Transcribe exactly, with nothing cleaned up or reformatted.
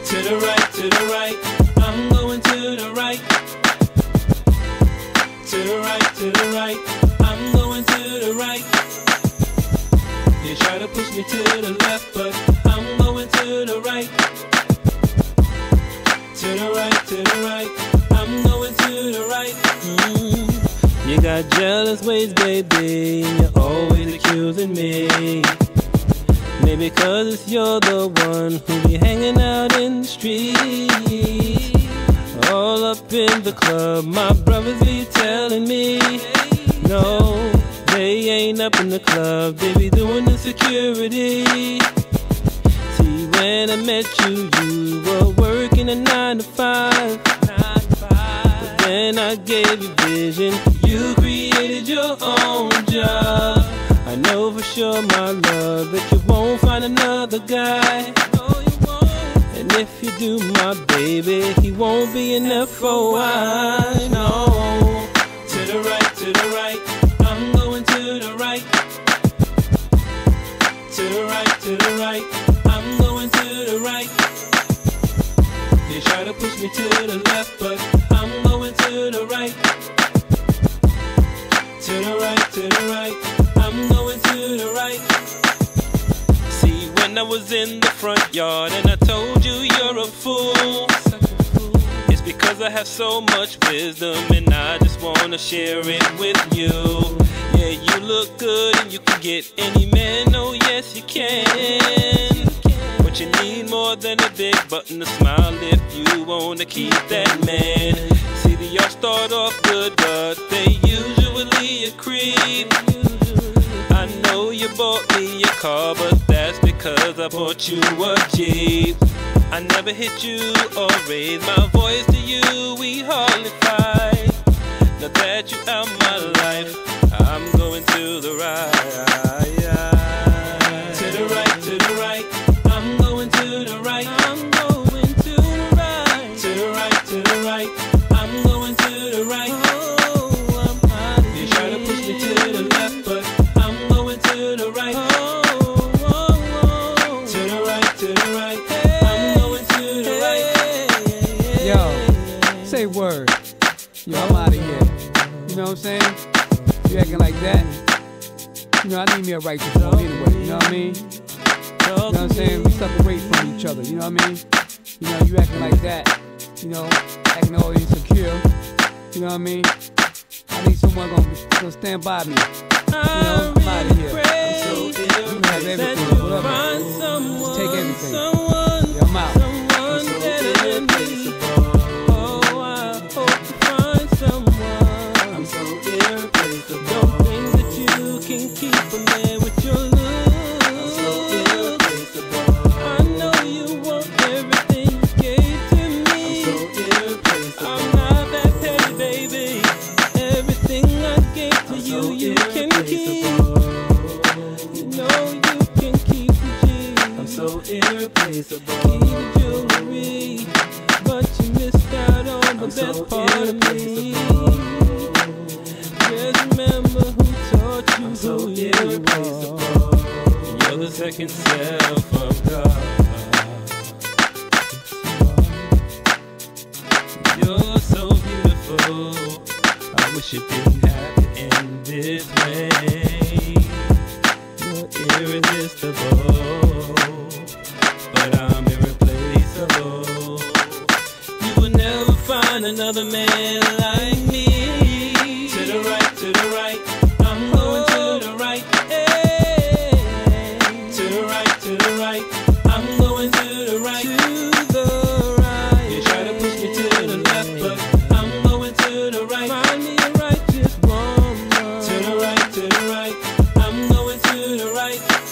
To the right, to the right, I'm going to the right. To the right, to the right, I'm going to the right. You try to push me to the left, but I'm going to the right. To the right, to the right, I'm going to the right. Mm. You got jealous ways, baby, and you're always accusing me. Maybe cause it's you're the one who be hanging out in the street. All up in the club, my brothers be telling me, no, they ain't up in the club, they be doing the security. See, when I met you, you were working a nine to five. But then I gave you vision, you created your own job. I know for sure, my love, that you won't find another guy. And if you do, my baby, he won't be enough for a while. No. To the right, to the right, I'm going to the right. To the right, to the right, I'm going to the right. They try to push me to the left, but I'm going to the right. To the right, to the right, I'm going to the right. See, when I was in the front yard and I told you you're a fool, it's because I have so much wisdom and I just wanna share it with you. Yeah, you look good and you can get any man, oh yes you can. But you need more than a big button to smile if you wanna keep that man. See, the y'all start off good, but they usually a creep. I know you bought me a car, but that's because I bought you a Jeep. I never hit you or raised my voice to you, we hardly fight. Now that you out my life, I'm going to the right. To the right, to the right, I'm going to the right. I'm going to the right. To the right, to the right, I'm going to the right. Oh, I'm out of here. You try to push me to the left, but I'm going to the right. Oh, oh, oh. To the right, to the right, I'm going to the right. Yo, say word. Yo, I'm out of here. You know what I'm saying? You acting like that? You know, I need me a righteous woman anyway, you know what I mean? You know what I'm saying? We separate from each other, you know what I mean? You know, you acting like that, you know, acting all insecure, you know what I mean? I need someone gonna, gonna stand by me. You know, I'm out of here. I'm so you can have everything, whatever. Just take everything. Yeah, I'm out. I'm so irreplaceable. Oh, I hope you find someone. I'm so irreplaceable. Don't think that you can keep a man with your looks. I'm so irreplaceable. I know you want everything you gave to me. I'm so irreplaceable. I'm not that petty, baby. Everything I gave to you, you can keep. You know you can keep the G. I'm so irreplaceable. Keep the jewelry, but you missed out on the I'm best so part of me. Just remember who taught you I'm so who you are. You're the second self of God. You're so beautiful. I wish it didn't have to end this way. You're irresistible, but I'm irreplaceable. You will never find another man like me. To the right, to the right, I'm going to the right. Hey. To the right, to the right, I'm going to the right. To the right. You try to push me to the left, but I'm going to the right. Find me a righteous woman. To the right, to the right, I'm going to the right.